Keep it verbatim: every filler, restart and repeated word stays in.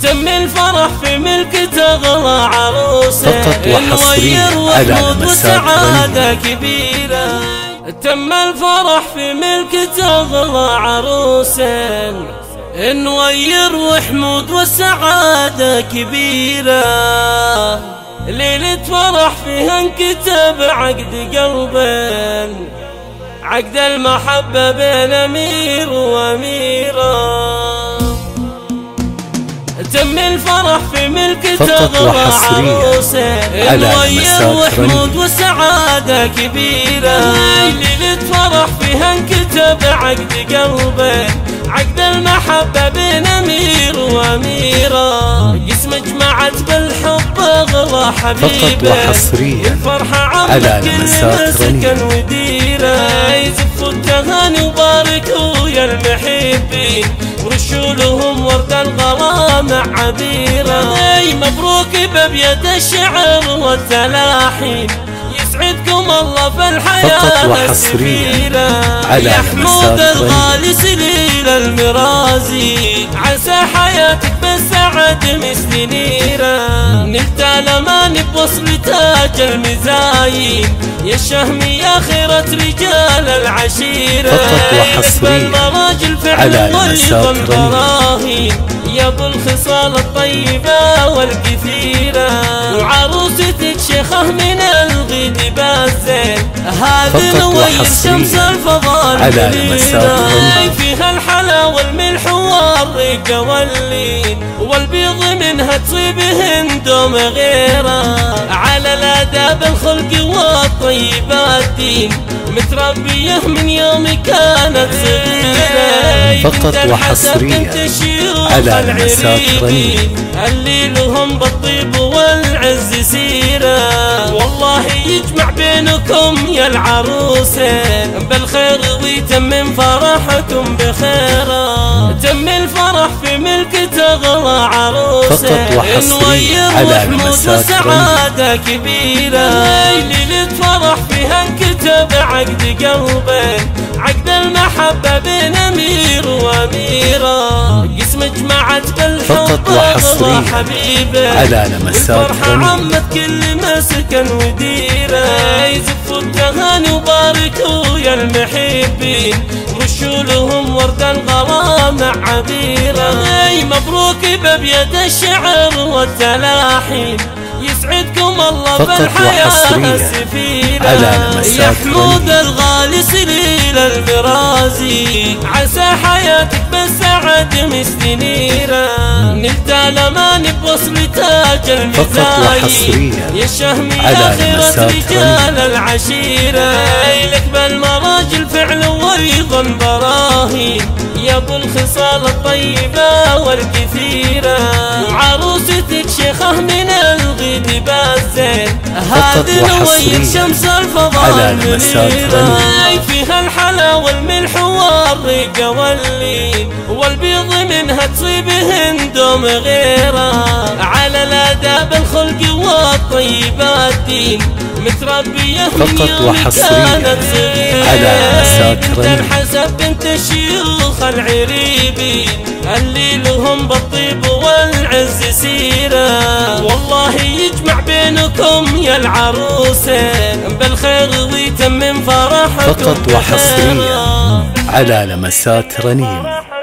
تم الفرح في ملك تغلى عروسه، فقط وحصريا على وسعادة كبيرة. تم الفرح في ملك تغلى عروسه، نوير وحمود والسعادة كبيرة. ليلة فرح فيها انكتب عقد قلبين، عقد المحبة بين أمير وأميرة. تم الفرح في ملك تغلى عروسه، نوير وحمود وسعادة كبيرة. ليلة فرح فيها انكتب عقد قلبين، عقد المحبة بين أمير وأميرة. قسم جمعت بالحب أغلى حبيبه، فقط وحصريا الفرحة عمت كل مسكن وديره. يزفوا التهاني وباركوا يا المحبين، ورشوا لهم ورد الغلا مع عبيره. مبروك بأبيات الشعر والتلاحين، يسعدكم الله في الحياة فقط وحصريا على يا حمود الغالي سليل المرازي. عسى حياتك بالسعد مثل نيره، نلت الأمان بوصل تاج المزايين. يا الشهم يا خيرة رجال العشيرة، فقط وحصريا على والظن براهين. يا ابو الخصال الطيبة والكثيرة، وعروستك شيخة من الغد بالزين. هذه نوير شمس الفضال على فيها الحلا والملح والرقة واللين، والبيض منها تصيبهن دوم غيره. على الآداب الخلق والطيبات دين، متربية من يوم كانت صغيرة. فقط وحصريا على المساكرين، اللي لهم بالطيب والعز سيرة. والله يجمع بينكم يا العروسين بالخير، ويتمم فرحكم بخيره. تم الفرح في ملك تغلى عروسه، نوير وحمود وسعادة كبيرة. ليلة فرح فيها انكتب عقد قلبين، عقد المحبة بين أمير وأميرة. قسم جمعت بالحب أغلى حبيبه، على لمسات الفرحة عمت كل مسكن وديره. يزفوا التهاني وباركوا يا المحبين، رشوا لهم ورد الغلا مع عبيره. مبروك بأبيات الشعر والتلاحين، يسعدكم الله بالحياة السفيرة. يا حمود الغالي سليل المرازي، عسى حياتك بالسعد مثل نيره. نلت الأمان بوصل تاج المزايين. يا الشهم يا خيرة رجال العشيرة، لك بالمراجل فعل وأيضا براهين. يا ابو الخصال الطيبة والكثيرة، وعروستك شيخة من الغد بالزين. هذه نوير شمس الفضال منيرة، فيها الحلا والملح والرقة واللين، والبيض منها تصيبهن دوم غيره. على الآداب الخلق والطيبات دين، متربية من يوم كانت صغيرة. على مساكرين حسب بنت الشيوخ العريبين، اللي لهم بالطيب والعز سيرة. والله يجمع بينكم يا العروسين بالخير، ويتمم فرحكم فقط وحصريا على لمسات رنين.